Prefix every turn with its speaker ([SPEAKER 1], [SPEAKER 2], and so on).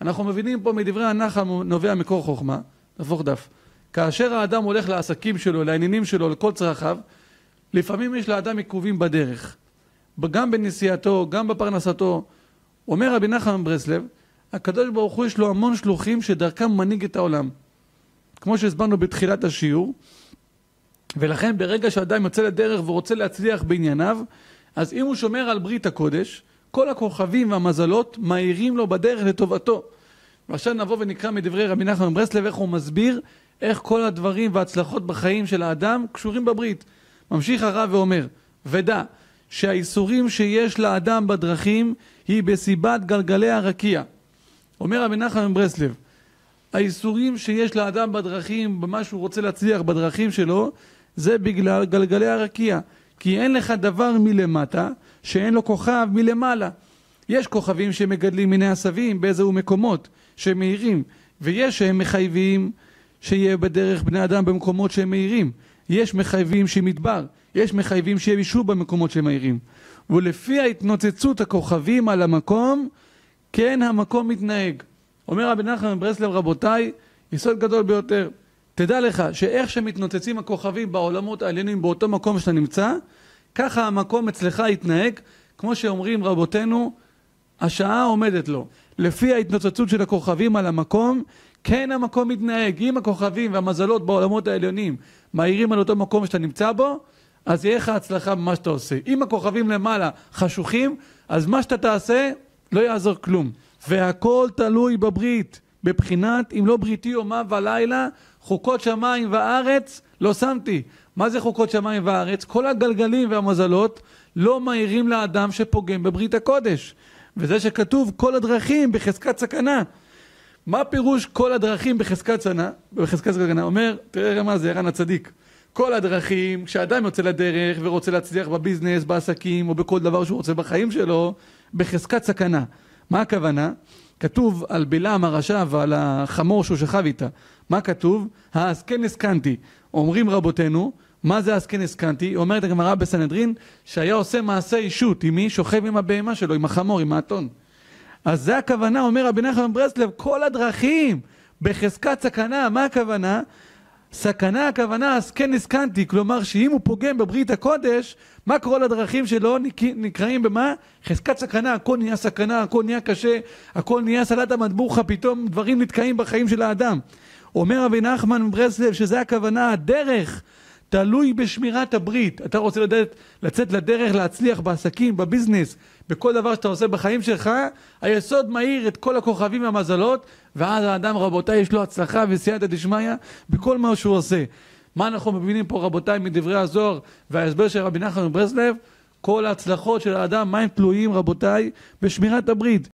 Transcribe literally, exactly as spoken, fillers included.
[SPEAKER 1] אנחנו מבינים פה מדברי הנחל נובע מקור חוכמה, נפוך דף. כאשר האדם הולך לעסקים שלו, לעניינים שלו, לכל צרכיו, לפעמים יש לאדם עיכובים בדרך. גם בנסיעתו, גם בפרנסתו. אומר רבי נחמן מברסלב, הקדוש ברוך הוא יש לו המון שלוחים שדרכם מנהיג את העולם. כמו שהסברנו בתחילת השיעור, ולכן ברגע שאדם יוצא לדרך ורוצה להצליח בענייניו, אז אם הוא שומר על ברית הקודש, כל הכוכבים והמזלות מאירים לו בדרך לטובתו. ועכשיו נבוא ונקרא מדברי רבי נחמן מברסלב איך הוא מסביר איך כל הדברים וההצלחות בחיים של האדם קשורים בברית. ממשיך הרב ואומר, ודע שהאיסורים שיש לאדם בדרכים היא בסיבת גלגלי הרקיע. אומר רבי נחמן מברסלב, האיסורים שיש לאדם בדרכים, במה שהוא רוצה להצליח בדרכים שלו, זה בגלל גלגלי הרקיע. כי אין לך דבר מלמטה שאין לו כוכב מלמעלה. יש כוכבים שמגדלים מיני עשבים באיזהו מקומות שמאירים, ויש שהם מחייבים שיהיה בדרך בני אדם במקומות שהם מאירים. יש מחייבים שמדבר, יש מחייבים שיהיה יישוב במקומות שהם מאירים. ולפי ההתנוצצות הכוכבים על המקום, כן המקום מתנהג. אומר רבי נחמן מברסלב, רבותיי, יסוד גדול ביותר. תדע לך שאיך שמתנוצצים הכוכבים בעולמות העליונים באותו מקום שאתה נמצא, ככה המקום אצלך יתנהג, כמו שאומרים רבותינו, השעה עומדת לו. לפי ההתנוצצות של הכוכבים על המקום, כן המקום מתנהג. אם הכוכבים והמזלות בעולמות העליונים מאירים על אותו מקום שאתה נמצא בו, אז יהיה לך הצלחה במה שאתה עושה. אם הכוכבים למעלה חשוכים, אז מה שאתה תעשה לא יעזור כלום. והכל תלוי בברית, בבחינת אם לא בריתי יומם ולילה, חוקות שמיים וארץ לא שמתי. מה זה חוקות שמיים וארץ? כל הגלגלים והמזלות לא מאירים לאדם שפוגם בברית הקודש. וזה שכתוב כל הדרכים בחזקת סכנה. מה פירוש כל הדרכים בחזקת סכנה? בחזקת סכנה אומר, תראה מה זה, ירן הצדיק. כל הדרכים, כשאדם יוצא לדרך ורוצה להצליח בביזנס, בעסקים או בכל דבר שהוא רוצה בחיים שלו, בחזקת סכנה. מה הכוונה? כתוב על בלעם הרשע ועל החמור שהוא שכב איתה. מה כתוב? העסקן הסכנתי. אומרים רבותינו, מה זה העסקן הסכנתי? אומרת הגמרא בסנהדרין, שהיה עושה מעשה אישות עם מי? שוכב עם הבהמה שלו, עם החמור, עם האתון. אז זה הכוונה, אומר רבי נחמן מברסלב, כל הדרכים בחזקת סכנה. מה הכוונה? סכנה הכוונה עסקן הסכנתי, כלומר שאם הוא פוגם בברית הקודש, מה קורה לדרכים שלו? נקראים במה? חזקת סכנה, הכל נהיה סכנה, הכל נהיה קשה, הכל נהיה סלט המטבוחה, פתאום דברים נתקעים בחיים של האדם. אומר רבי נחמן מברסלב שזה הכוונה, הדרך תלוי בשמירת הברית. אתה רוצה לדעת, לצאת לדרך, להצליח בעסקים, בביזנס, בכל דבר שאתה עושה בחיים שלך, היסוד מאיר את כל הכוכבים והמזלות, ואז האדם רבותיי יש לו הצלחה וסייעתא דשמיא בכל מה שהוא עושה. מה אנחנו מבינים פה רבותיי מדברי הזוהר וההסבר של רבי נחמן מברסלב? כל ההצלחות של האדם, מה הם תלויים רבותיי? בשמירת הברית.